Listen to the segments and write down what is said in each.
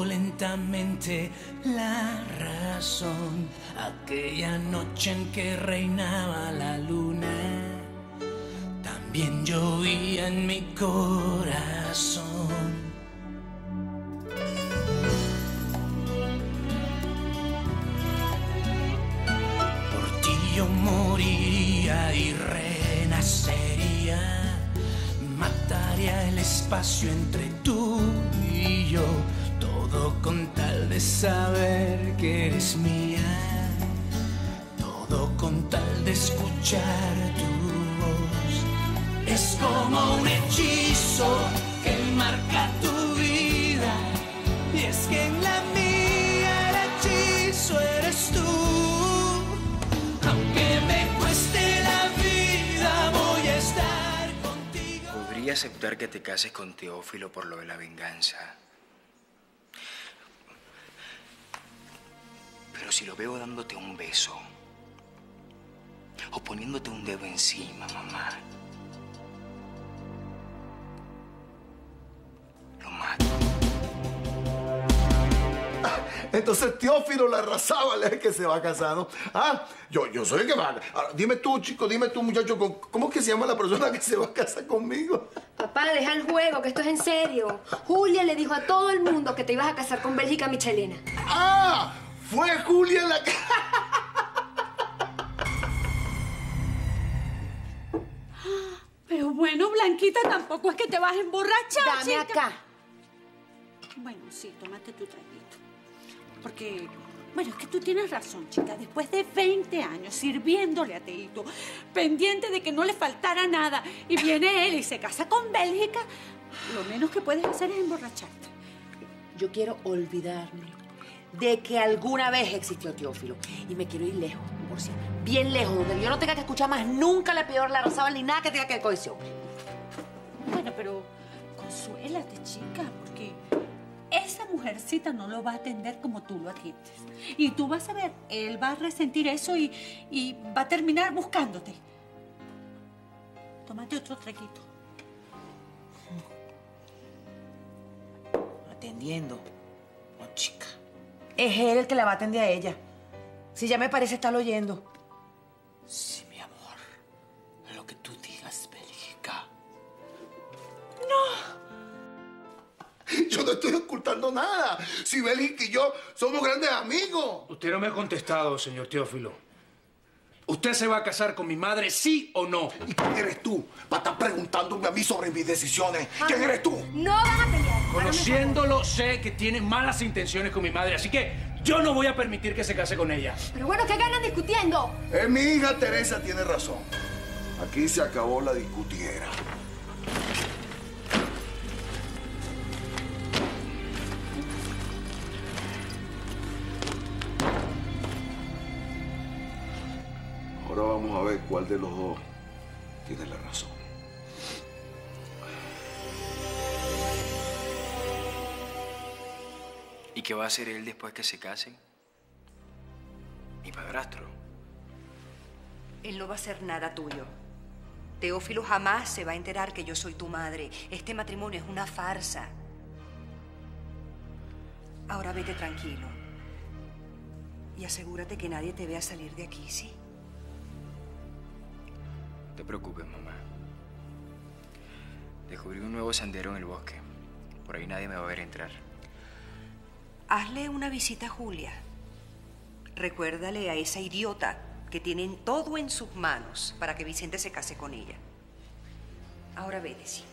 perdió lentamente la razón. Aquella noche en que reinaba la luna, también llovía en mi corazón. Por ti yo moriría y renacería. Mataría el espacio entre tú y yo, todo con tal de saber que eres mía, todo con tal de escuchar tu voz. Es como un hechizo que marca tu vida, y es que en la mía el hechizo eres tú. Aunque me cueste la vida, voy a estar. Podría aceptar que te cases con Teófilo por lo de la venganza. Pero si lo veo dándote un beso o poniéndote un dedo encima, mamá, lo mato. Entonces Teófilo la arrasaba, el que se va a casar, ¿no? Ah, yo soy el que va. Ahora, dime tú, chico, dime tú, muchacho, ¿cómo es que se llama la persona que se va a casar conmigo? Papá, deja el juego, que esto es en serio. Julia le dijo a todo el mundo que te ibas a casar con Bélgica Michelena. ¡Ah! Fue Julia la que... Pero bueno, Blanquita, tampoco es que te vas a emborrachar, Dame chica. acá. Bueno, sí, tómate tu traguito. Porque, bueno, es que tú tienes razón, chica. Después de 20 años sirviéndole a Teito, pendiente de que no le faltara nada, y viene él y se casa con Bélgica, lo menos que puedes hacer es emborracharte. Yo quiero olvidarme de que alguna vez existió Teófilo. Y me quiero ir lejos, por siempre. Bien lejos, donde yo no tenga que escuchar más nunca la peor la Razabal ni nada que tenga que ver con ese hombre. Bueno, pero consuélate, chica, porque esa mujercita no lo va a atender como tú lo atiendes. Y tú vas a ver, él va a resentir eso y va a terminar buscándote. Tómate otro traguito. Atendiendo. No, chica. Es él el que la va a atender a ella. Si ya me parece estarlo oyendo. Sí, mi amor. Lo que tú digas, Bélgica. Yo no estoy ocultando nada. Si Bélgica y yo somos grandes amigos. Usted no me ha contestado, señor Teófilo. ¿Usted se va a casar con mi madre, sí o no? ¿Y quién eres tú para estar preguntándome a mí sobre mis decisiones? ¿Quién eres tú? No van a pelear. Conociéndolo, sé que tiene malas intenciones con mi madre, así que yo no voy a permitir que se case con ella. Pero bueno, ¿qué ganan discutiendo? Mi hija Teresa tiene razón. Aquí se acabó la discutiera. Ahora vamos a ver cuál de los dos tiene la razón. ¿Y qué va a hacer él después que se case? Mi padrastro. Él no va a hacer nada tuyo. Teófilo jamás se va a enterar que yo soy tu madre. Este matrimonio es una farsa. Ahora vete tranquilo. Y asegúrate que nadie te vea salir de aquí, ¿sí? No te preocupes, mamá. Descubrí un nuevo sendero en el bosque. Por ahí nadie me va a ver entrar. Hazle una visita a Julia. Recuérdale a esa idiota que tienen todo en sus manos para que Vicente se case con ella. Ahora vete, sí.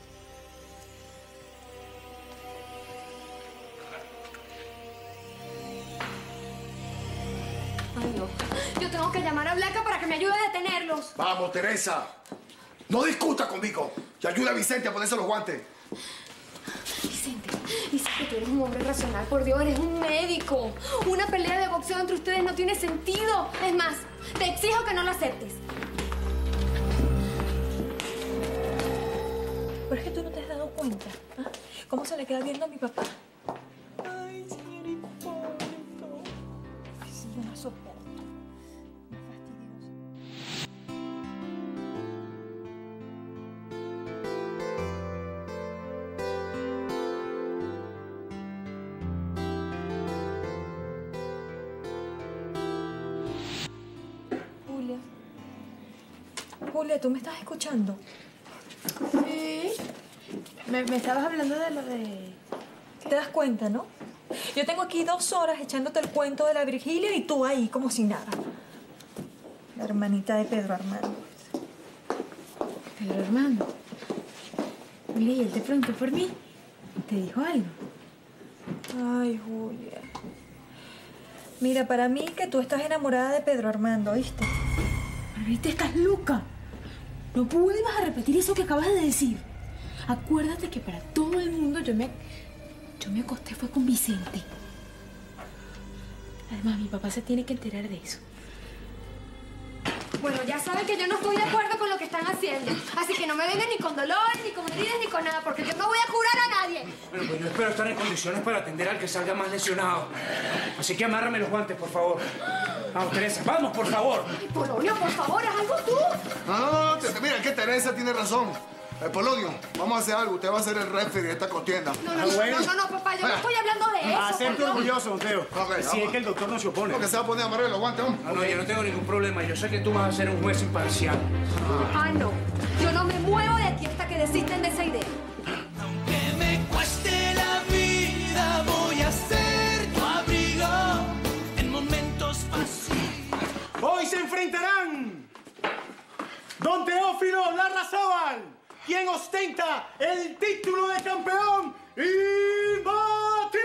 Ay, no. Yo tengo que llamar a Blanca para que me ayude a detenerlos. Vamos, Teresa. No discuta conmigo. Y ayuda a Vicente a ponerse los guantes. Vicente, tú eres un hombre racional. Por Dios, eres un médico. Una pelea de boxeo entre ustedes no tiene sentido. Es más, te exijo que no lo aceptes. Pero es que tú no te has dado cuenta. ¿Ah? ¿Cómo se le queda viendo a mi papá? Ay, señor Hipólito. Ay, sí, yo no soporto. Muy fastidioso. Julia, ¿tú me estás escuchando? Sí. Me estabas hablando de lo de... ¿Te das cuenta, no? Yo tengo aquí 2 horas echándote el cuento de la Virgilia y tú ahí como si nada. La hermanita de Pedro Armando. Pedro Armando. Mira, y él te preguntó por mí. ¿Te dijo algo? Ay, Julia. Mira, para mí que tú estás enamorada de Pedro Armando, ¿viste? Margarita, estás loca. No vuelvas a repetir eso que acabas de decir. Acuérdate que para todo el mundo yo me acosté fue con Vicente. Además, mi papá se tiene que enterar de eso. Bueno, ya saben que yo no estoy de acuerdo con lo que están haciendo. Así que no me vengan ni con dolor, ni con heridas, ni con nada, porque yo no voy a curar a nadie. Bueno, pues yo espero estar en condiciones para atender al que salga más lesionado. Así que amárrame los guantes, por favor. Vamos, Teresa, vamos, por favor. Ay, Polonio, por favor, haz algo tú. No, mira, que Teresa tiene razón. Polonio, vamos a hacer algo. Usted va a ser el referee de esta contienda. No, papá, yo no estoy hablando de eso. Acepto orgulloso, don Teo. Okay, si es que el doctor no se opone. Porque se va a poner a amarrar los guantes, hombre. No, yo no tengo ningún problema. Yo sé que tú vas a ser un juez imparcial. Ah, no. Yo no me muevo de aquí hasta que desisten de esa idea. Aunque me cueste la vida, voy a ser tu abrigo en momentos fáciles. Hoy se enfrentarán don Teófilo Larrazábal, quien ostenta el título de campeón imbatible.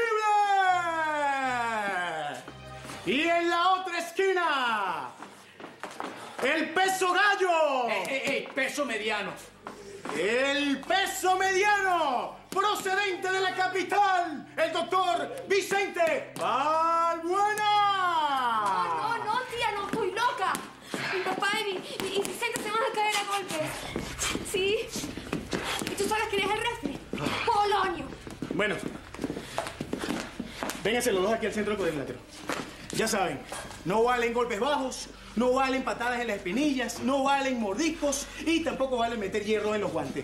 Y en la otra esquina, el peso gallo. Peso mediano. El peso mediano, procedente de la capital, el doctor Vicente Balbuena. No, tía, no estoy loca. Mi papá y Vicente se van a caer a golpes. Sí. ¿Y tú sabes quién es el referee? Polonio. Bueno, vénganse los dos aquí al centro cuadrilátero. Ya saben, no valen golpes bajos, no valen patadas en las espinillas, no valen mordiscos y tampoco valen meter hierro en los guantes.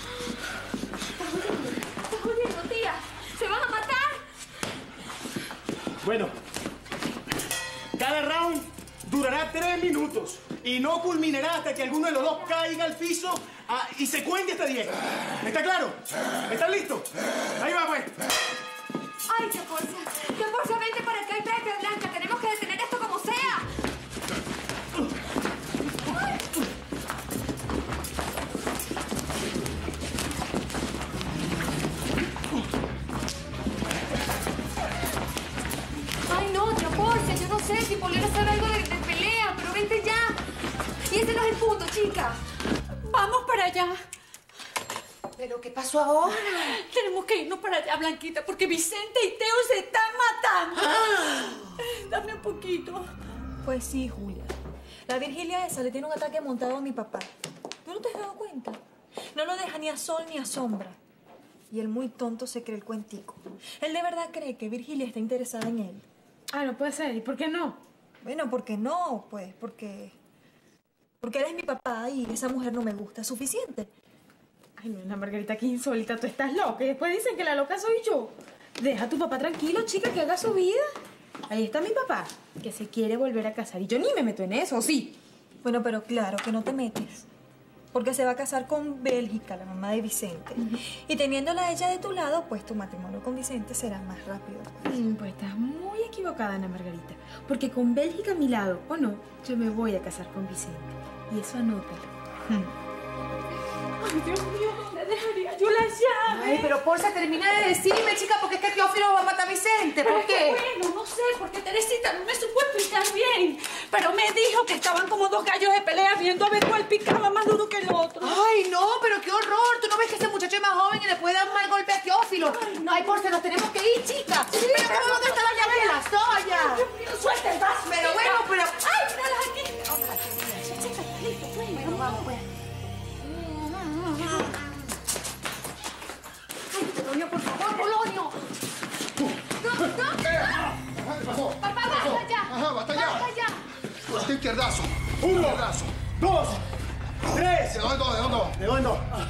Estás jodiendo, tía. ¿Se van a matar? Bueno, cada round durará 3 minutos y no culminará hasta que alguno de los dos caiga al piso y se cuente hasta 10. ¿Está claro? ¿Están listos? Ahí va, pues. Ay, qué fuerza, vente para acá y tráete a Blanca. Tenemos que detener esto como sea. Ay, no, otra Porcia. Yo no sé si Polera sabe algo de pelea, pero vente ya. Y ese no es el punto, chica. Vamos para allá. ¿Pero qué pasó ahora? Tenemos que irnos para allá, Blanquita, porque Vicente y Teo se están matando. Dame un poquito. Pues sí, Julia. La Virgilia esa le tiene un ataque montado a mi papá. ¿Tú no te has dado cuenta? No lo deja ni a sol ni a sombra. Y él muy tonto se cree el cuentico. Él de verdad cree que Virgilia está interesada en él. Ah, no puede ser. ¿Y por qué no? Bueno, ¿por qué no? Pues porque él es mi papá y esa mujer no me gusta. ¿Suficiente? Ay, no, Ana Margarita, qué insólita. Tú estás loca. Y después dicen que la loca soy yo. Deja a tu papá tranquilo, chica, que haga su vida. Ahí está mi papá, que se quiere volver a casar. Y yo ni me meto en eso, ¿sí? Bueno, pero claro que no te metes. Porque se va a casar con Bélgica, la mamá de Vicente. Y teniéndola a ella de tu lado, pues tu matrimonio con Vicente será más rápido. Pues estás muy equivocada, Ana Margarita. Porque con Bélgica a mi lado, o no, yo me voy a casar con Vicente. Y eso anótalo. Ay, Dios mío, ¿dónde dejaría yo la llave? Ay, pero Porcia, termina de decirme, chica, ¿por qué es que Teófilo va a matar a Vicente? ¿Por qué? Bueno, no sé, porque Teresita no me supo explicar bien. Pero me dijo que estaban como 2 gallos de pelea viendo a ver cuál picaba más duro que el otro. Ay, no, pero qué horror. ¿Tú no ves que ese muchacho es más joven y le puede dar un mal golpe a Teófilo? Ay, Porcia, nos tenemos que ir, chica. Sí, pero ¿dónde está la llave de la soya? Dios mío, suelta el vaso. Pero bueno, pero... ¡Ay, míralas aquí! Chica, listo, pues. Bueno, vamos, pues. Ay, Polonio, por favor, Polonio. No. ¿Qué pasó? Papá, ¿Qué pasó? basta ya. Ajá, basta ya. Basta ya. Este izquierdazo. 1, Izquierdazo. 2, 3. ¿De dónde? ¿De dónde?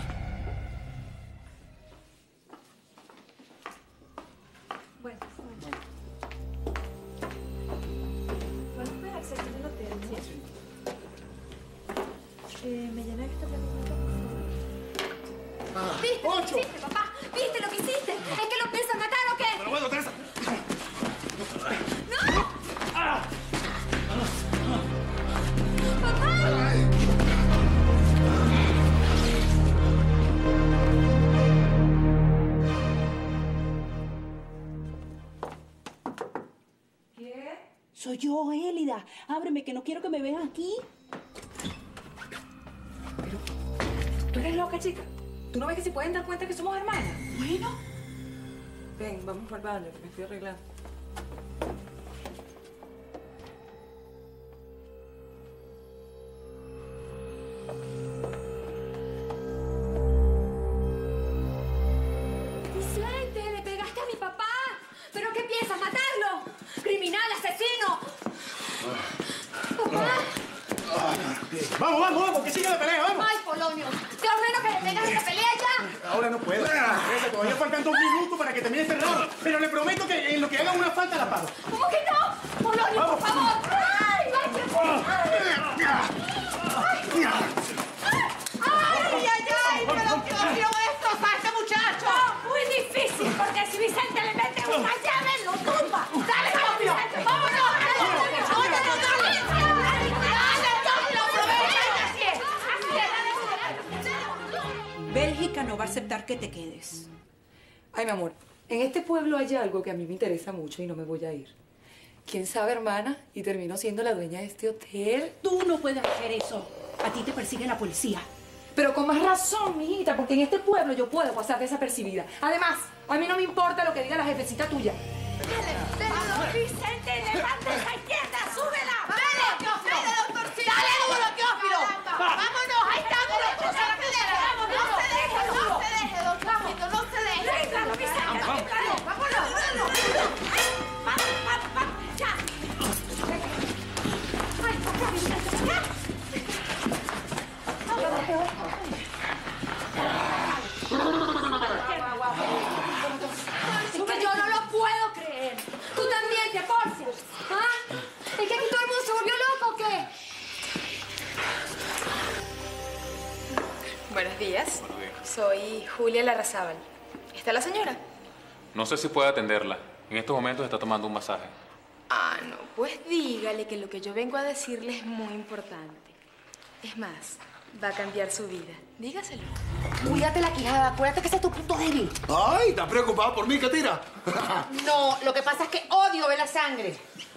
Bueno. ¿Puedes esperarse aquí en el hotel? Sí. Me llena ¿Viste lo que 8. hiciste, papá? ¿Viste lo que hiciste? ¿Es que lo piensas matar o qué? Pero bueno, Teresa. ¡No! ¡Papá! Soy yo, Élida. Ábreme, que no quiero que me vean aquí. ¿Tú eres loca, chica? ¿Tú no ves que se pueden dar cuenta que somos hermanas? Bueno. Ven, vamos por el baño, que me estoy arreglando. Vicente, le pegaste a mi papá. ¿Pero qué piensas, matarlo? ¡Criminal, asesino! ¡Papá! Vamos, que siga la pelea, vamos. ¡Ay, Polonio! Te ordeno que le pegas esa pelea ya. Ahora no puedo. Teresa, todavía faltan 2 minutos para que termine este round. Pero le prometo que en lo que haga una falta la pago. ¿Cómo que no? Polonio, por favor. ¡Ay, ay, qué ¡ay, pero qué odio esto! ¡Salte, muchacho! No, muy difícil, porque si Vicente le mete una llave, lo tumba. ¡Dale, Teófilo! ¡Vámonos! Bélgica no va a aceptar que te quedes. Ay, mi amor, en este pueblo hay algo que a mí me interesa mucho y no me voy a ir. ¿Quién sabe, hermana? Y termino siendo la dueña de este hotel. Tú no puedes hacer eso. A ti te persigue la policía. Pero con más razón, mijita, porque en este pueblo yo puedo pasar desapercibida. Además, a mí no me importa lo que diga la jefecita tuya. ¡Vamos, Vicente! ¡Levanta esa izquierda! ¡Súbela! ¡Dale, Teófilo! ¡Dale, doctorcito! ¡Dale duro, Teófilo! ¡Vámonos! ¡Ahí está! ¡No se deje! ¡No se deje, doctorcito! ¡No se deje! ¡Venga, Vicente! ¡Vámonos! ¡Vámonos! ¡Vamos! ¡Ya! ¡Ay, papá, Vicente! ¡Ya! Es que yo no lo puedo creer. Tú también te porfias. ¿Ah? ¿Es que aquí todo el mundo se volvió loco o qué? Buenos días. Buenos días. Soy Julia Larrazábal. ¿Está la señora? No sé si puede atenderla. En estos momentos está tomando un masaje. Ah, no. Pues dígale que lo que yo vengo a decirle es muy importante. Es más, va a cambiar su vida. Dígaselo. Cuídate la quijada, acuérdate que ese es tu punto débil. Ay, ¿estás preocupada por mí, Katira? No, lo que pasa es que odio ver la sangre.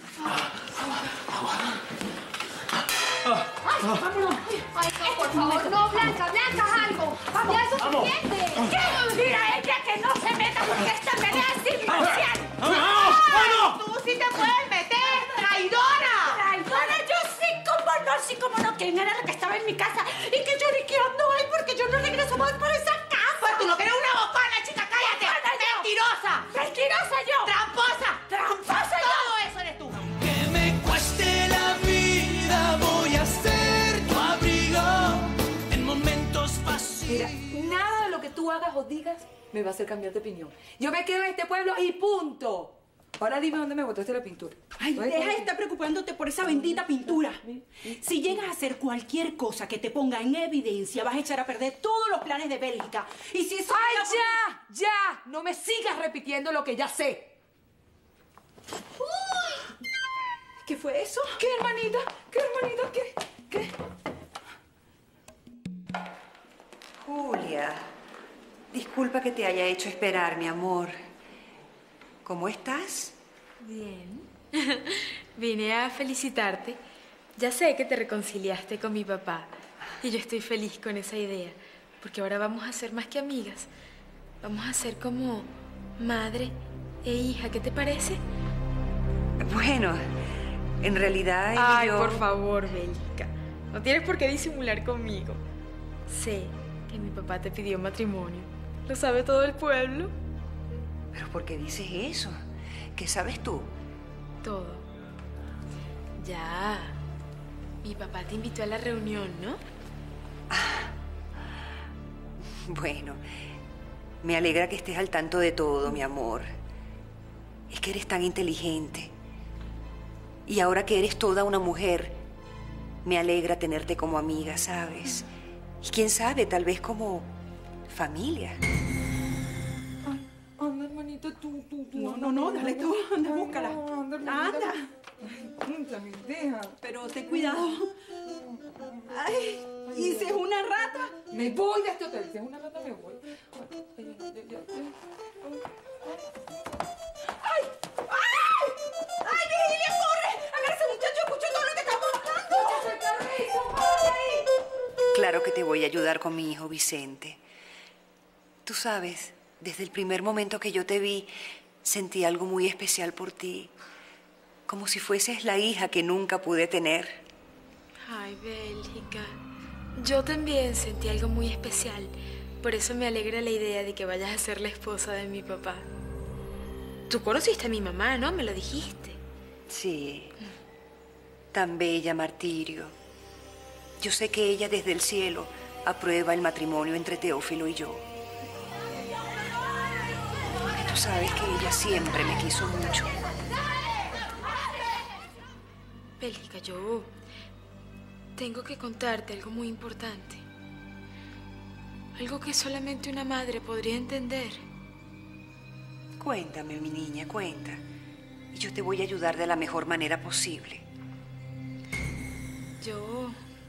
¡Ay, vámonos! ¡Ay, no, por favor! ¡No, Blanca! ¡Blanca, haz algo! ¡Ya es suficiente! ¿Qué? Mira ella que no se meta porque esta pelea es imparcial. ¡Tú sí te puedes meter! ¡Traidora! ¡Traidora! Yo sí, como no. ¿Quién era la que estaba en mi casa y que lloriqueando hoy porque yo no regreso más por esa casa? Pues tú lo que eres una bocona, chica, cállate. ¡Mentirosa! ¡Mentirosa yo! ¡Tramposa! ¡Tramposa yo! Todo eso eres tú. Que me cueste la vida, voy a ser tu abrigo en momentos fáciles. Mira, nada de lo que tú hagas o digas me va a hacer cambiar de opinión. Yo me quedo en este pueblo y punto. Ahora dime dónde me botaste la pintura. Ay, deja de estar preocupándote por esa bendita pintura. Si llegas a hacer cualquier cosa que te ponga en evidencia, vas a echar a perder todos los planes de Bélgica. Y si eso... ¡Ay, ya! No me sigas repitiendo lo que ya sé. ¿Qué fue eso? ¿Qué, hermanita? ¿Qué, hermanita? ¿Qué? Julia, disculpa que te haya hecho esperar, mi amor. ¿Cómo estás? Bien. Vine a felicitarte. Ya sé que te reconciliaste con mi papá. Y yo estoy feliz con esa idea. Porque ahora vamos a ser más que amigas. Vamos a ser como madre e hija. ¿Qué te parece? Bueno, en realidad él y Ay, yo... por favor, Bélgica. No tienes por qué disimular conmigo. Sé que mi papá te pidió matrimonio. ¿Lo sabe todo el pueblo? ¿Pero por qué dices eso? ¿Qué sabes tú? Todo. Ya. Mi papá te invitó a la reunión, ¿no? Bueno, me alegra que estés al tanto de todo, mi amor. Es que eres tan inteligente. Y ahora que eres toda una mujer, me alegra tenerte como amiga, ¿sabes? Y quién sabe, tal vez como familia. Anda, hermanita, tú. No, dale tú, anda, búscala. Anda. Anda. Ay, deja. Pero ten cuidado. Ay, ¿y si es una rata? Me voy de este hotel. Si es una rata, me voy. ¡Ay! ¡Virginia, corre! Agarra a ese muchacho, escuchó todo lo que estamos hablando. Claro que te voy a ayudar con mi hijo Vicente. Tú sabes, desde el primer momento que yo te vi, sentí algo muy especial por ti. Como si fueses la hija que nunca pude tener. Ay, Bélgica. Yo también sentí algo muy especial. Por eso me alegra la idea de que vayas a ser la esposa de mi papá. Tú conociste a mi mamá, ¿no? Me lo dijiste. Sí. Tan bella, Martirio. Yo sé que ella desde el cielo aprueba el matrimonio entre Teófilo y yo. Porque tú sabes que ella siempre me quiso mucho. Bélgica, yo tengo que contarte algo muy importante. Algo que solamente una madre podría entender. Cuéntame, mi niña, cuenta. Y yo te voy a ayudar de la mejor manera posible. Yo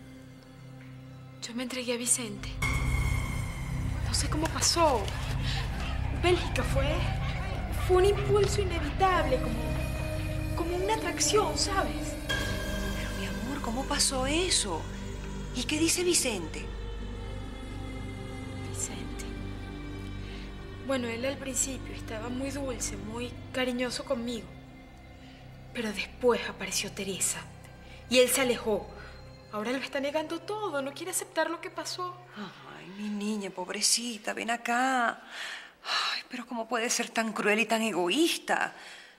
me entregué a Vicente. No sé cómo pasó. Bélgica, fue un impulso inevitable, como una atracción, ¿sabes? Pero, mi amor, ¿cómo pasó eso? ¿Y qué dice Vicente? Vicente. Bueno, él al principio estaba muy dulce, muy cariñoso conmigo. Pero después apareció Teresa y él se alejó. Ahora lo está negando todo, no quiere aceptar lo que pasó. Ay, mi niña, pobrecita, ven acá. Ay, pero ¿cómo puede ser tan cruel y tan egoísta?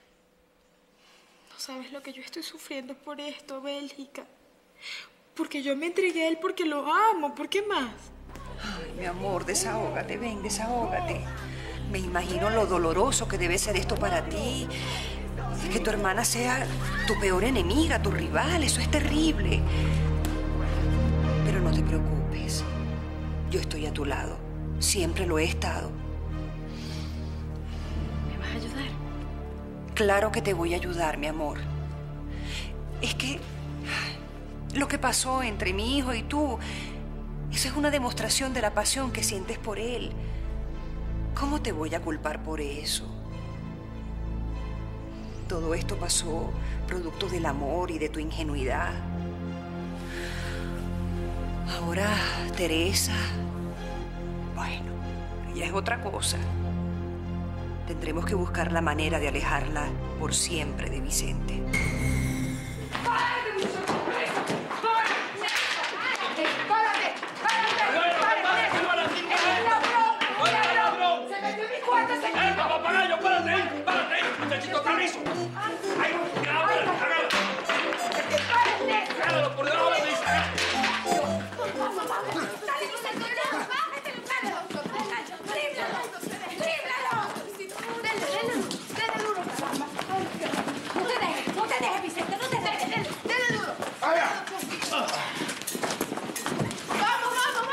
No sabes lo que yo estoy sufriendo por esto, Bélgica. Porque yo me entregué a él porque lo amo, ¿por qué más? Ay, mi amor, desahógate, ven, desahógate. Me imagino lo doloroso que debe ser esto para ti. Que tu hermana sea tu peor enemiga, tu rival, eso es terrible. Pero no te preocupes. Yo estoy a tu lado. Siempre lo he estado. ¿Me vas a ayudar? Claro que te voy a ayudar, mi amor. Es que lo que pasó entre mi hijo y tú, eso es una demostración de la pasión que sientes por él. ¿Cómo te voy a culpar por eso? Todo esto pasó producto del amor y de tu ingenuidad. Ahora, Teresa, bueno, ella es otra cosa. Tendremos que buscar la manera de alejarla por siempre de Vicente. ¡Muchachito carrizo! ¡Ay, agárralo! ¡Agárralo por debajo de la mesa! No te dejes, Vicente, no te dejes. Dale duro. Vamos.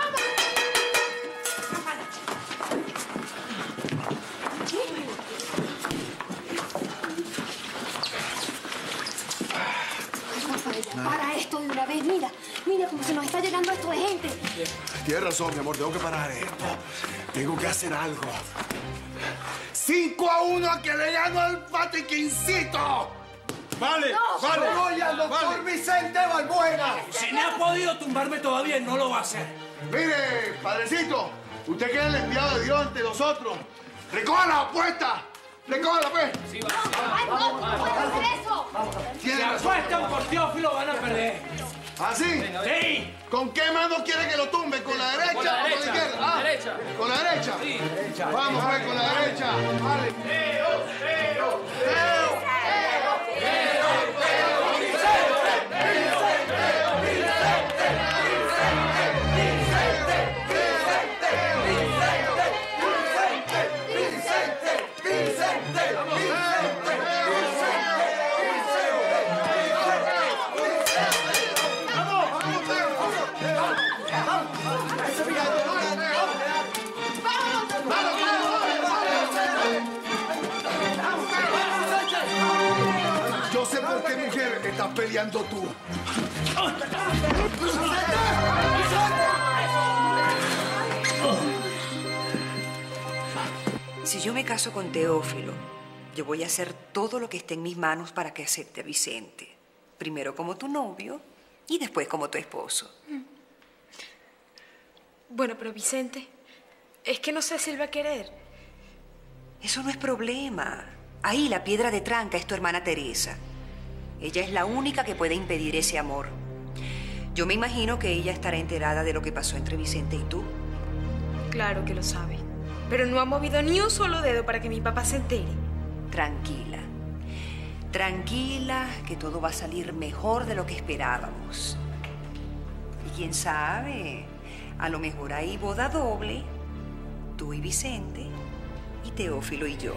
Para esto de una vez, mira cómo se nos está llegando esto de gente. Tienes razón, mi amor, tengo que parar esto. Tengo que hacer algo. 5-1 a que le gano al Patiquincito. Vale, vale. Soy al doctor Vicente Balbuena. Si no ha podido tumbarme todavía, no lo va a hacer. Mire, padrecito, usted que es el enviado de Dios ante nosotros. Recoja la apuesta. Recójala, pues. Sí, ¡Ay, no puedes hacer eso! Si apuestan por Teófilo, van a perder. ¿Ah, sí? Sí. ¿Con qué mano quiere que lo tumbe? ¿Con la derecha o con la izquierda? Con la derecha. ¿Con la derecha? Sí. Vamos, pues, con la derecha. Vale. estás peleando tú. Si yo me caso con Teófilo, yo voy a hacer todo lo que esté en mis manos para que acepte a Vicente. Primero como tu novio y después como tu esposo. Bueno, pero Vicente, es que no sé si él va a querer. Eso no es problema. Ahí la piedra de tranca es tu hermana Teresa. Ella es la única que puede impedir ese amor. Yo me imagino que ella estará enterada de lo que pasó entre Vicente y tú. Claro que lo sabe. Pero no ha movido ni un solo dedo para que mi papá se entere. Tranquila. Tranquila, que todo va a salir mejor de lo que esperábamos. Y quién sabe, a lo mejor hay boda doble. Tú y Vicente, y Teófilo y yo.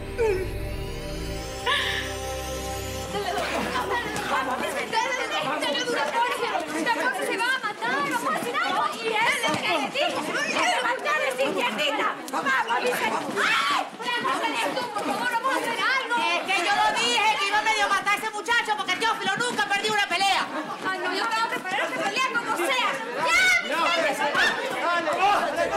¡Vamos, Vicente! ¡Dale duro, Jorge! ¡La cosa se va a matar! ¡Vamos a hacer algo! ¡Y él es que le dijo! ¡Levantar esa izquierdita! ¡Vamos, Vicente! ¡Ay! ¡Tú, por favor, vamos a hacer algo! Es que yo lo dije, que iba a medio matar a ese muchacho porque Teófilo nunca perdió una pelea. ¡Ay, no! Yo tengo que esperar esa pelea como sea. ¡Ya, Vicente!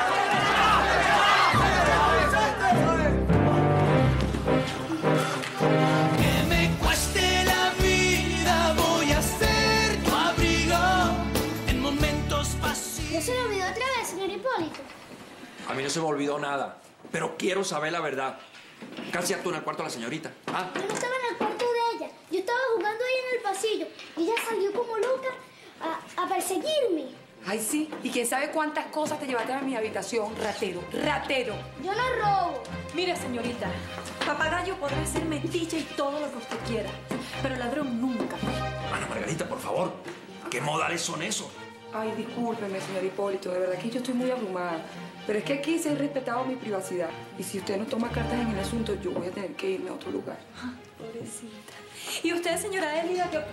Que me cueste la vida, voy a ser tu abrigo en momentos vacíos. ¿No se le olvidó otra vez, señor Hipólito? A mí no se me olvidó nada, pero quiero saber la verdad. ¿Qué hacías tú en el cuarto de la señorita? ¿Ah? Yo no estaba en el cuarto de ella. Yo estaba jugando ahí en el pasillo. Y ella salió como loca a perseguirme. Ay, sí. ¿Y quién sabe cuántas cosas te llevaste a mi habitación? Ratero, ratero. Yo no robo. Mire, señorita, papagayo podrá ser metiche y todo lo que usted quiera, pero ladrón nunca. Ana Margarita, por favor. ¿Qué modales son esos? Ay, discúlpeme, señor Hipólito. De verdad que yo estoy muy abrumada. Pero es que aquí se ha respetado mi privacidad. Y si usted no toma cartas en el asunto, yo voy a tener que irme a otro lugar. Pobrecita. ¿Y usted, señora Elida, qué...?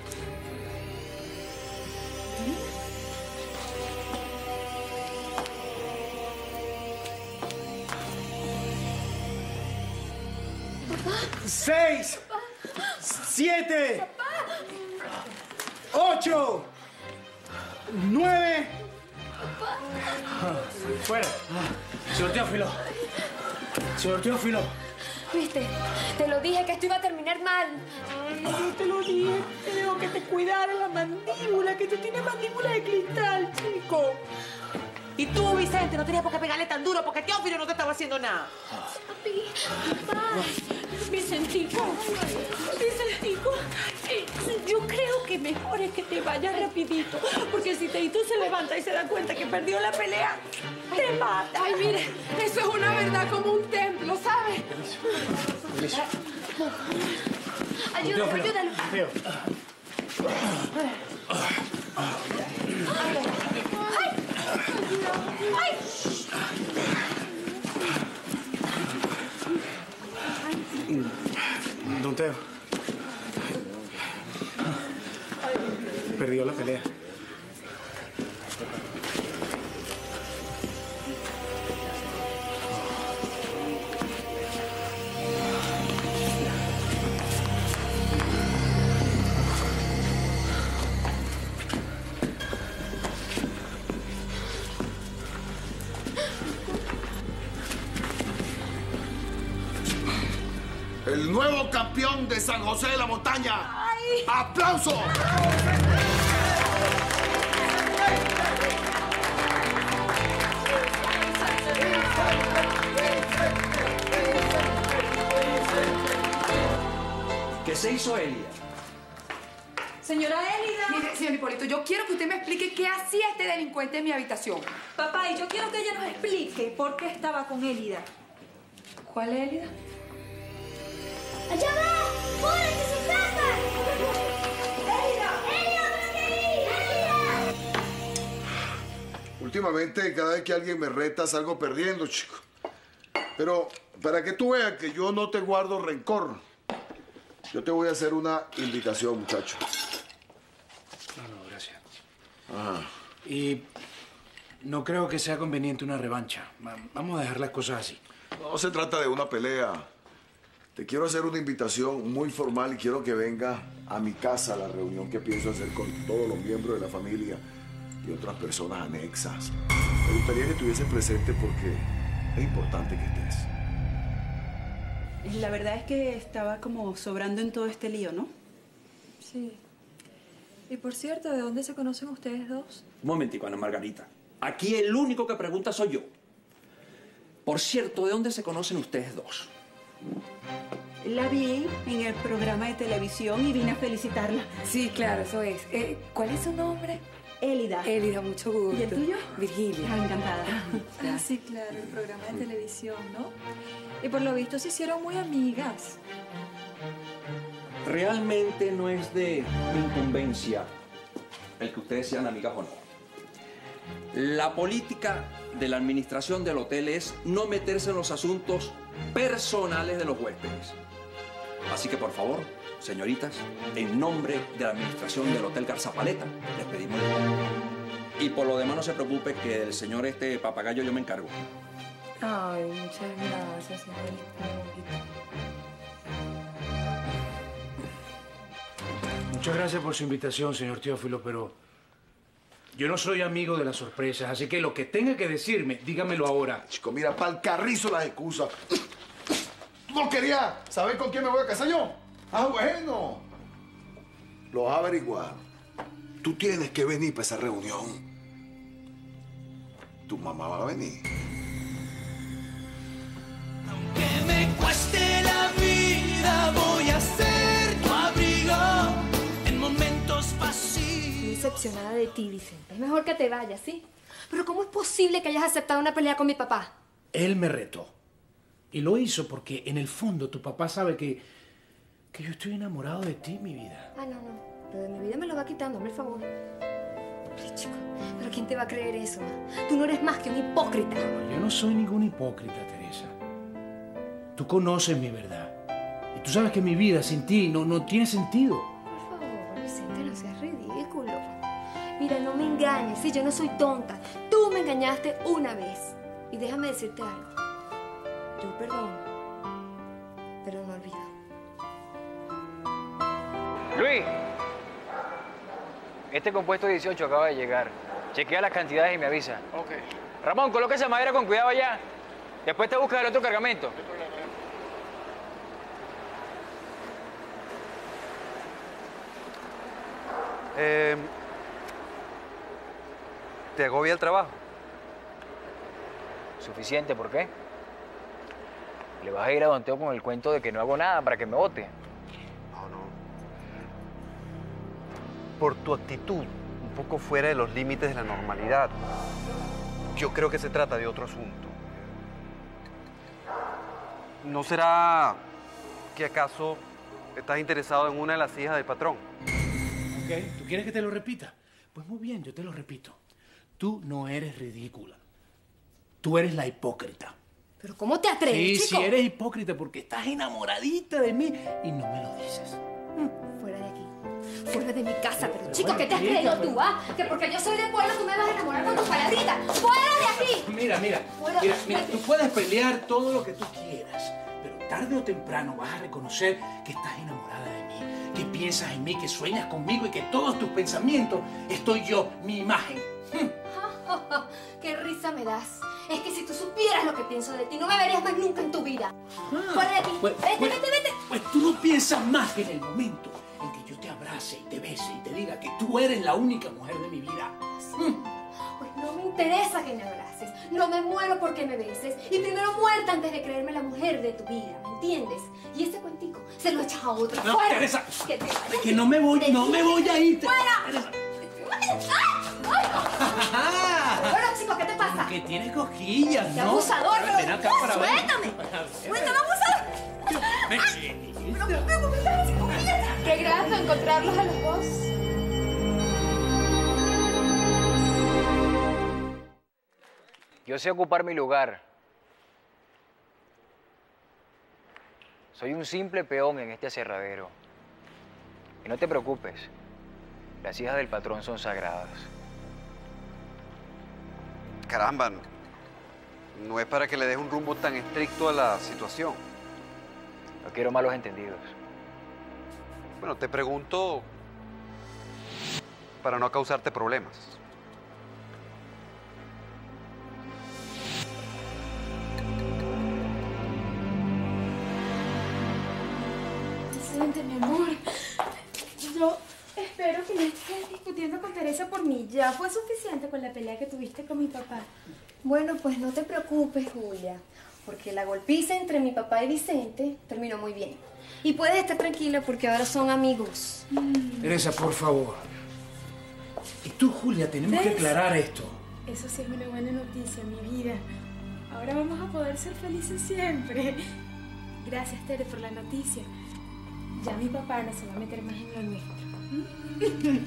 ¡6! ¡7! ¡8! ¡9! ¡Fuera! Señor Teófilo. Señor Teófilo. ¿Viste? Te lo dije que esto iba a terminar mal. Ay, yo te lo dije. Te digo que te cuidara la mandíbula, que tú tienes mandíbula de cristal, chico. Y tú, Vicente, no tenías por qué pegarle tan duro porque Teófilo no te estaba haciendo nada. Papi, papá, Vicentico, Vicentico, yo creo que mejor es que te vayas rapidito, porque si Teito se levanta y se da cuenta que perdió la pelea, te mata. Ay, mire, eso es una verdad como un templo, ¿sabes? Ayúdalo, ayúdalo. Don Teo. Perdió la pelea. El nuevo campeón de San José de la Montaña. ¡Ay! ¡Aplauso! ¿Qué se hizo Elida? Señora Elida. Mire, señor Hipólito, yo quiero que usted me explique qué hacía este delincuente en mi habitación. Papá, y yo quiero que ella nos explique por qué estaba con Elida. ¿Cuál es Elida? ¡Allá va! ¡Corre, que se escapa! ¡Elida! ¡Elida, otra que ir! ¡Elida! Últimamente, cada vez que alguien me reta, salgo perdiendo, chico. Pero para que tú veas que yo no te guardo rencor, yo te voy a hacer una invitación, muchacho. No, gracias. Ajá. Y no creo que sea conveniente una revancha. Vamos a dejar las cosas así. No se trata de una pelea. Te quiero hacer una invitación muy formal y quiero que venga a mi casa la reunión que pienso hacer con todos los miembros de la familia y otras personas anexas. Me gustaría que estuvieses presente porque es importante que estés. La verdad es que estaba como sobrando en todo este lío, ¿no? Sí. Y por cierto, ¿de dónde se conocen ustedes dos? Un momentico, Ana Margarita. Aquí el único que pregunta soy yo. Por cierto, ¿de dónde se conocen ustedes dos? La vi en el programa de televisión y vine a felicitarla. Sí, claro, eso es. ¿Cuál es su nombre? Élida. Élida, mucho gusto. ¿Y el tuyo? Virgilia. Ah, encantada. Ah, sí, claro, el programa de televisión, ¿no? Y por lo visto se hicieron muy amigas. Realmente no es de mi incumbencia el que ustedes sean amigas o no. La política de la administración del hotel es no meterse en los asuntos personales de los huéspedes. Así que, por favor, señoritas, en nombre de la administración del Hotel Garzapaleta, les pedimos disculpas. Y por lo demás no se preocupe que del señor papagayo yo me encargo. Ay, muchas gracias, señorita. Muchas gracias por su invitación, señor Teófilo, pero yo no soy amigo de las sorpresas, así que lo que tenga que decirme, dígamelo ahora. Chico, mira, pa'l carrizo las excusas. Porquería, ¿sabes con quién me voy a casar yo? Ah, bueno. Lo vas a averiguar. Tú tienes que venir para esa reunión. Tu mamá va a venir. Que me cueste la vida, voy a ser tu abrigo en momentos vacíos. Estoy decepcionada de ti, Vicente. Es mejor que te vayas, ¿sí? Pero ¿cómo es posible que hayas aceptado una pelea con mi papá? Él me retó. Y lo hizo porque en el fondo tu papá sabe que yo estoy enamorado de ti, mi vida. Ah, no. Lo de mi vida me lo va quitando, hazme el favor. Ay, chico, ¿pero quién te va a creer eso? Tú no eres más que un hipócrita. Yo no soy ningún hipócrita, Teresa. Tú conoces mi verdad. Y tú sabes que mi vida sin ti no tiene sentido. Por favor, Vicente, no seas ridículo. Mira, no me engañes, sí, yo no soy tonta. Tú me engañaste una vez. Y déjame decirte algo. Yo perdono, pero no olvido. Luis, este compuesto 18 acaba de llegar. Chequea las cantidades y me avisa. Ok. Ramón, coloca esa madera con cuidado allá. Después te buscas el otro cargamento. ¿Te agobia el trabajo? Suficiente, ¿por qué? Le vas a ir a Don Teo con el cuento de que no hago nada para que me vote. Por tu actitud, un poco fuera de los límites de la normalidad. Yo creo que se trata de otro asunto. ¿No será que acaso estás interesado en una de las hijas del patrón? ¿Ok? ¿Tú quieres que te lo repita? Pues muy bien, yo te lo repito. Tú no eres ridícula. Tú eres la hipócrita. ¿Pero cómo te atreves, chico? Sí, eres hipócrita porque estás enamoradita de mí y no me lo dices. Fuera de aquí. Fuera de mi casa. Pero chico, ¿qué te has creído tú, ah? Que porque yo soy de pueblo tú me vas a enamorar con tus palabritas. ¡Fuera de aquí! Mira, tú puedes pelear todo lo que tú quieras, pero tarde o temprano vas a reconocer que estás enamorada de mí, que piensas en mí, que sueñas conmigo y que todos tus pensamientos estoy yo, mi imagen. ¡Qué risa me das! Es que si tú supieras lo que pienso de ti, no me verías más nunca en tu vida. ¡Fuera de aquí! ¡Vete! Pues tú no piensas más que en el momento en que yo te abrace y te bese y te diga que tú eres la única mujer de mi vida. Pues no me interesa que me abraces. No me muero porque me beses. Y primero muerta antes de creerme la mujer de tu vida. ¿Me entiendes? Y ese cuentico se lo echas a otra. No, ¡fuera! Teresa, Que te vayas. que no me voy a ir. ¡Fuera! Teresa. Bueno, chico, ¿qué te pasa? Que tienes cosquillas, ¡Qué ¿no? abusador! Ven acá para ver. ¡Suéltame! ¡Suéltame, abusador! Qué grato encontrarlos a los dos. Yo sé ocupar mi lugar. Soy un simple peón en este aserradero. Y no te preocupes, las hijas del patrón son sagradas. Caramba, no es para que le des un rumbo tan estricto a la situación. No quiero malos entendidos. Bueno, te pregunto para no causarte problemas. Vicente, mi amor, yo espero que no estés discutiendo con Teresa por mí. Ya fue suficiente con la pelea que tuviste con mi papá. Bueno, pues no te preocupes, Julia, porque la golpiza entre mi papá y Vicente terminó muy bien. Y puedes estar tranquila porque ahora son amigos. Teresa, por favor. Y tú, Julia, tenemos que aclarar esto. Eso sí es una buena noticia, mi vida. Ahora vamos a poder ser felices siempre. Gracias, Tere, por la noticia. Ya mi papá no se va a meter más en lo nuestro.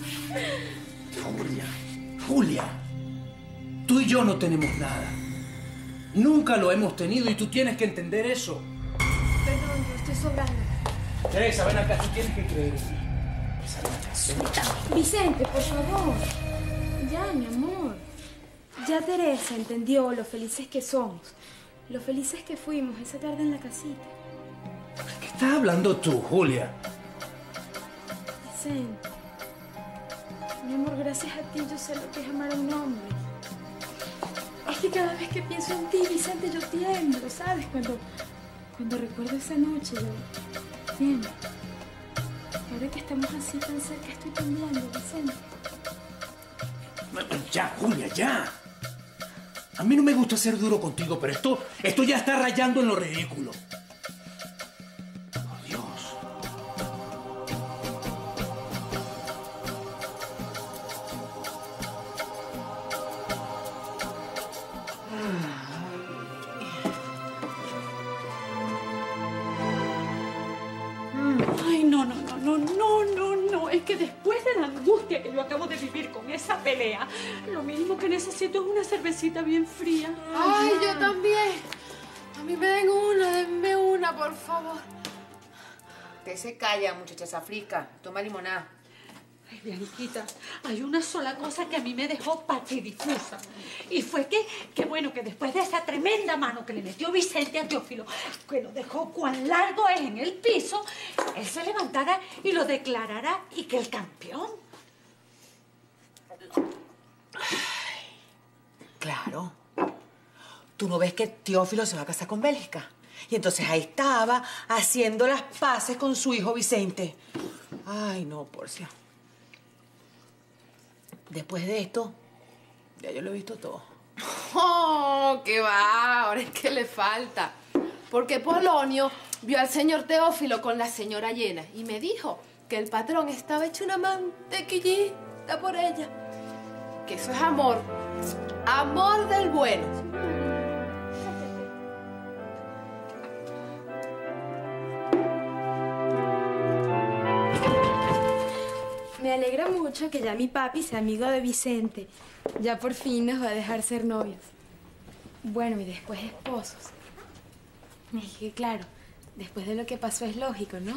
Julia, tú y yo no tenemos nada. Nunca lo hemos tenido y tú tienes que entender eso. Perdón, yo estoy sobrando. Teresa, ven acá, tú tienes que creer en mí. Teresa, ven acá, ven acá. Vicente, por favor. Ya, mi amor. Ya Teresa entendió lo felices que somos. Lo felices que fuimos esa tarde en la casita. ¿Qué estás hablando tú, Julia? Vicente. Mi amor, gracias a ti yo sé lo que es amar a un hombre. Es que cada vez que pienso en ti, Vicente, yo tiemblo, ¿sabes? Cuando recuerdo esa noche, yo tiemblo. Ahora que estamos así tan cerca, estoy temblando, Vicente. Ya, Julia, ya. A mí no me gusta ser duro contigo, pero esto ya está rayando en lo ridículo. Por Dios. Ay, no. Es que después de la angustia que yo acabo de vivir con esa pelea, lo mínimo que necesito es una cervecita bien fría. Ay, yo también. A mí me denme una, por favor. Usted se calla, muchachas Africa. Toma limonada. Ay, Bianquita, hay una sola cosa que a mí me dejó patidifusa. Y fue que bueno, que después de esa tremenda mano que le metió Vicente a Teófilo, que lo dejó cuán largo es en el piso, él se levantara y lo declarara y que el campeón. Claro. ¿Tú no ves que Teófilo se va a casar con Bélgica? Y entonces ahí estaba haciendo las paces con su hijo Vicente. Ay, no, Porcia. Después de esto, ya yo lo he visto todo. Oh, qué va, ahora es que le falta. Porque Polonio vio al señor Teófilo con la señora Llena y me dijo que el patrón estaba hecho una mantequillita por ella. Que eso es amor. Amor del bueno. Me alegra mucho que ya mi papi sea amigo de Vicente. Ya por fin nos va a dejar ser novios. Bueno, y después esposos. Es que claro, después de lo que pasó es lógico, ¿no?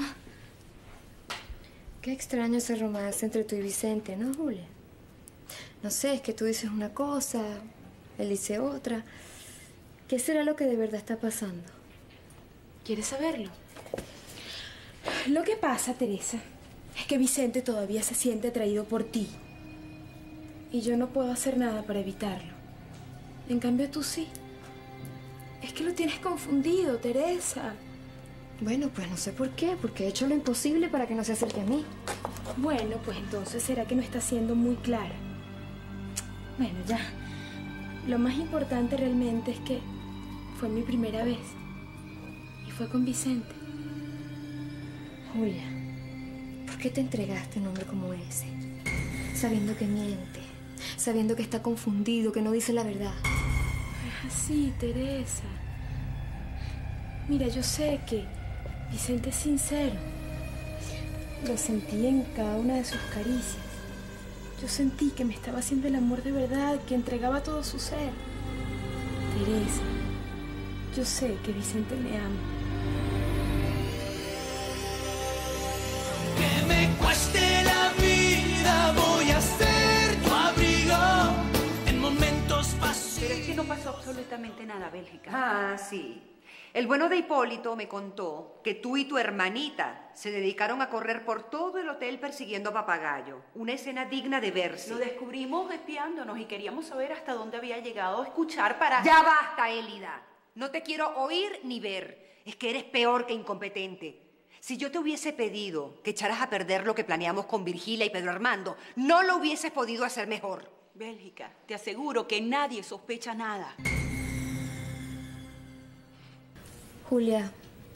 Qué extraño ese romance entre tú y Vicente, ¿no, Julia? No sé, es que tú dices una cosa, él dice otra. ¿Qué será lo que de verdad está pasando? ¿Quieres saberlo? Lo que pasa, Teresa, es que Vicente todavía se siente atraído por ti. Y yo no puedo hacer nada para evitarlo. En cambio, tú sí. Es que lo tienes confundido, Teresa. Bueno, pues no sé por qué, porque he hecho lo imposible para que no se acerque a mí. Bueno, pues entonces será que no está siendo muy clara. Bueno, ya. Lo más importante realmente es que fue mi primera vez. Y fue con Vicente. Julia, ¿por qué te entregaste a un hombre como ese? Sabiendo que miente, sabiendo que está confundido, que no dice la verdad. Es así, Teresa. Mira, yo sé que Vicente es sincero. Lo sentí en cada una de sus caricias. Yo sentí que me estaba haciendo el amor de verdad, que entregaba todo su ser. Teresa, yo sé que Vicente me ama. Que me cueste la vida, voy a ser tu abrigo en momentos vacíos. Pero es que no pasó absolutamente nada, Bélgica. Ah, sí. El bueno de Hipólito me contó que tú y tu hermanita se dedicaron a correr por todo el hotel persiguiendo a Papagayo. Una escena digna de verse. Lo descubrimos espiándonos y queríamos saber hasta dónde había llegado a escuchar para... ¡Ya basta, Élida! No te quiero oír ni ver. Es que eres peor que incompetente. Si yo te hubiese pedido que echaras a perder lo que planeamos con Virgilia y Pedro Armando, no lo hubieses podido hacer mejor. Bélgica, te aseguro que nadie sospecha nada. Julia,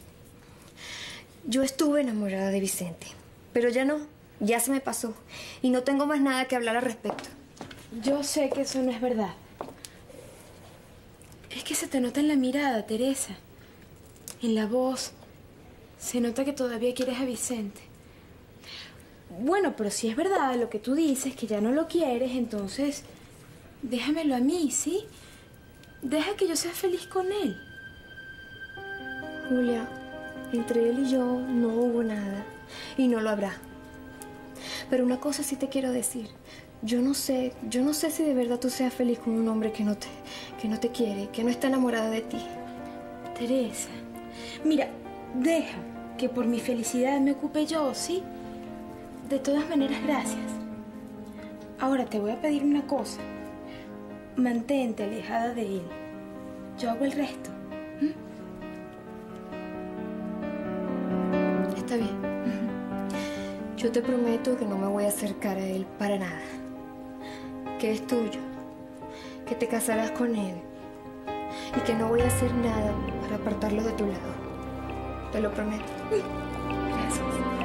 yo estuve enamorada de Vicente, pero ya no, ya se me pasó y no tengo más nada que hablar al respecto. Yo sé que eso no es verdad. Es que se te nota en la mirada, Teresa, en la voz. Se nota que todavía quieres a Vicente. Bueno, pero si es verdad lo que tú dices, que ya no lo quieres, entonces déjamelo a mí, ¿sí? Deja que yo sea feliz con él. Julia, entre él y yo no hubo nada y no lo habrá. Pero una cosa sí te quiero decir. Yo no sé si de verdad tú seas feliz con un hombre que no te quiere, que no está enamorado de ti. Teresa, mira, deja que por mi felicidad me ocupe yo, ¿sí? De todas maneras, gracias. Ahora te voy a pedir una cosa. Mantente alejada de él. Yo hago el resto. Está bien. Yo te prometo que no me voy a acercar a él para nada. Que es tuyo. Que te casarás con él. Y que no voy a hacer nada para apartarlo de tu lado. Te lo prometo. Gracias.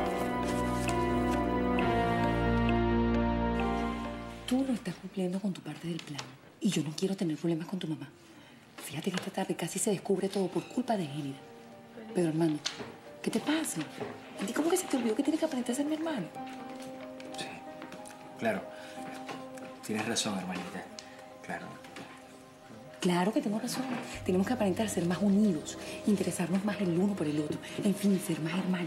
Tú no estás cumpliendo con tu parte del plan. Y yo no quiero tener problemas con tu mamá. Fíjate que esta tarde casi se descubre todo por culpa de Gélida. Pedro Armando, ¿qué te pasa? ¿A ti cómo que se te olvidó que tienes que aparentar ser mi hermano? Sí, claro. Tienes razón, hermanita. Claro. Claro que tengo razón. Tenemos que aparentar ser más unidos, interesarnos más el uno por el otro. En fin, ser más hermanos.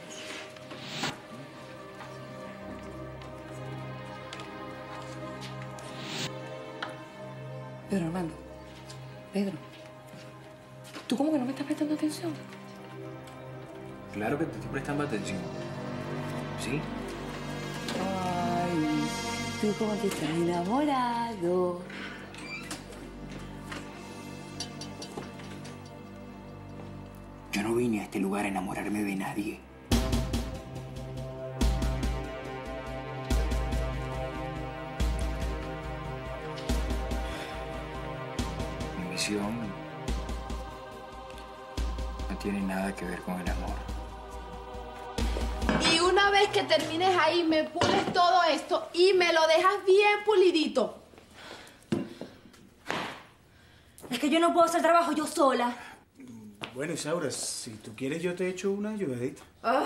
Pedro Armando, Pedro, ¿tú cómo que no me estás prestando atención? Claro que te estoy prestando atención. ¿Sí? Ay, tú como que estás enamorado. Yo no vine a este lugar a enamorarme de nadie. Mi misión no tiene nada que ver con el amor. Y una vez que termines ahí, me pules todo esto y me lo dejas bien pulidito. Es que yo no puedo hacer trabajo yo sola. Bueno, Isaura, si tú quieres yo te echo una ayudadita.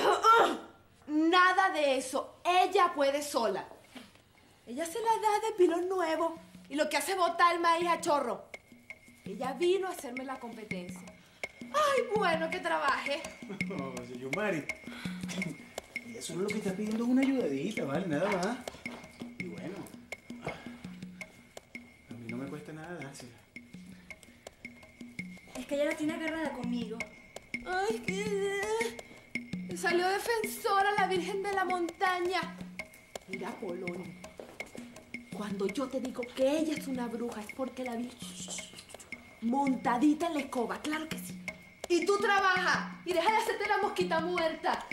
Nada de eso. Ella puede sola. Ella se la da de pilo nuevo y lo que hace es botar el maíz a chorro. Ella vino a hacerme la competencia. Ay, bueno, que trabaje. No, señor Mari. Ella solo lo que está pidiendo es una ayudadita, ¿vale? Nada más. Y bueno, a mí no me cuesta nada dársela. Es que ella la tiene agarrada conmigo. Ay, que... Salió defensora la Virgen de la Montaña. Mira, Polonio, cuando yo te digo que ella es una bruja es porque la vi montadita en la escoba, claro que sí. Y tú trabajas y deja de hacerte la mosquita muerta.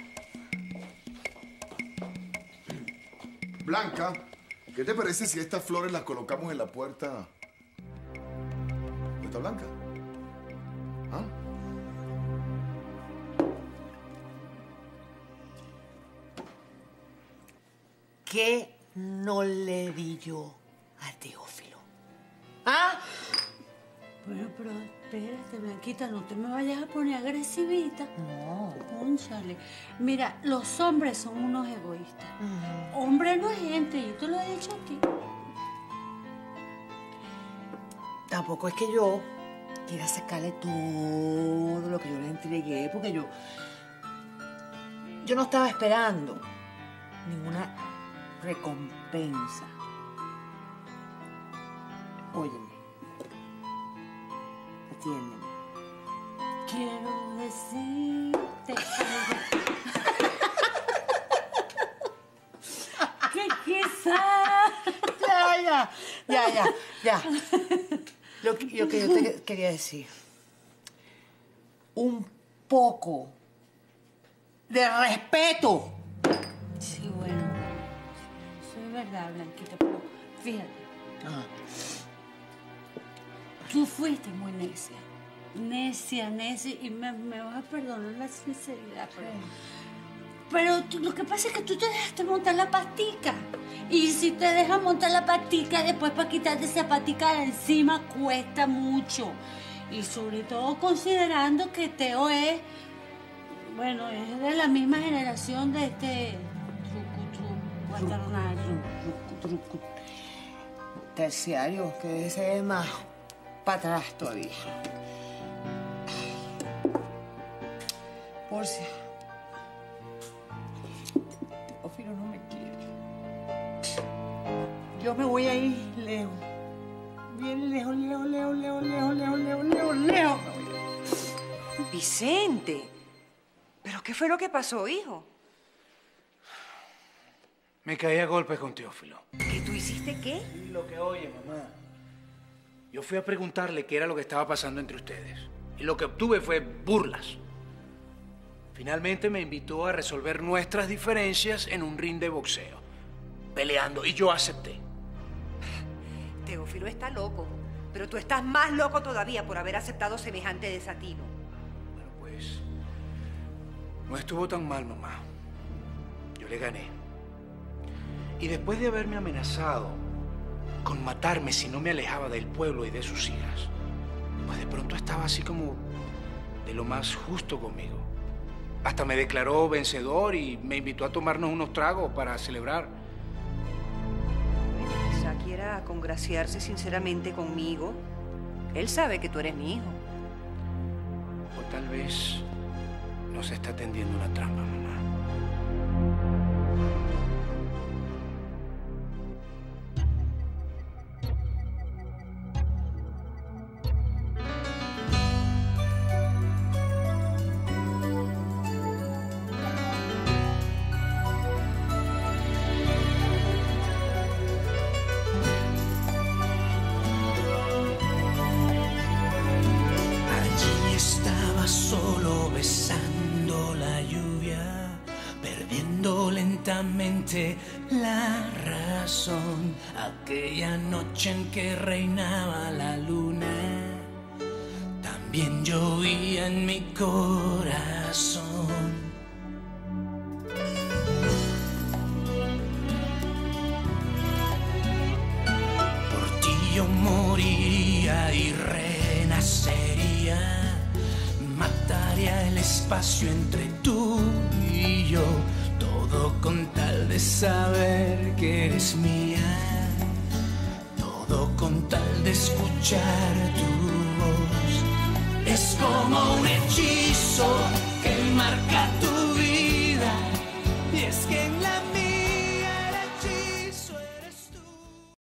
Blanca, ¿qué te parece si estas flores las colocamos en la puerta? ¿No está Blanca? ¿Ah? ¿Qué no le di yo a Teófilo? ¿Ah? Bueno, pero espérate, Blanquita, no te me vayas a poner agresivita. No. Cónchale. Mira, los hombres son unos egoístas. Hombre no es gente, yo te lo he dicho a ti. Tampoco es que yo quiera sacarle todo lo que yo le entregué, porque yo no estaba esperando ninguna recompensa. Óyeme, atiéndeme. Quiero decirte que quizás... Ya. Lo que yo te quería decir. Un poco de respeto. Sí, bueno. Eso es verdad, Blanquita, pero fíjate. Tú fuiste muy necia. Necia, y me vas a perdonar la sinceridad, pero lo que pasa es que tú te dejaste montar la pastica. Y si te dejas montar la pastica, después para quitarte esa pastica de encima cuesta mucho. Y sobre todo considerando que Teo es de la misma generación de este cuaternario. Terciario, que ese es más para atrás todavía. Porcia. Teófilo no me quiere. Yo me voy a ir lejos. Bien lejos. Vicente, ¿pero qué fue lo que pasó, hijo? Me caí a golpes con Teófilo. ¿Que tú hiciste qué? Sí, lo que oye, mamá. Yo fui a preguntarle qué era lo que estaba pasando entre ustedes. Y lo que obtuve fue burlas. Finalmente me invitó a resolver nuestras diferencias en un ring de boxeo. Peleando, y yo acepté. Teófilo está loco, pero tú estás más loco todavía por haber aceptado semejante desatino. Bueno, pues, no estuvo tan mal, mamá. Yo le gané. Y después de haberme amenazado con matarme si no me alejaba del pueblo y de sus hijas, pues de pronto estaba así como de lo más justo conmigo. Hasta me declaró vencedor y me invitó a tomarnos unos tragos para celebrar. Quizá quiera congraciarse sinceramente conmigo. Él sabe que tú eres mi hijo. O tal vez nos está tendiendo una trampa, mamá. Solo besando la lluvia, perdiendo lentamente la razón. Aquella noche en que reinaba la luna, también llovía en mi corazón. Por ti yo moriría y renacería. Mataría el espacio entre tú y yo, todo con tal de saber que eres mía, todo con tal de escuchar tu voz. Es como un hechizo que marca tu vida, y es que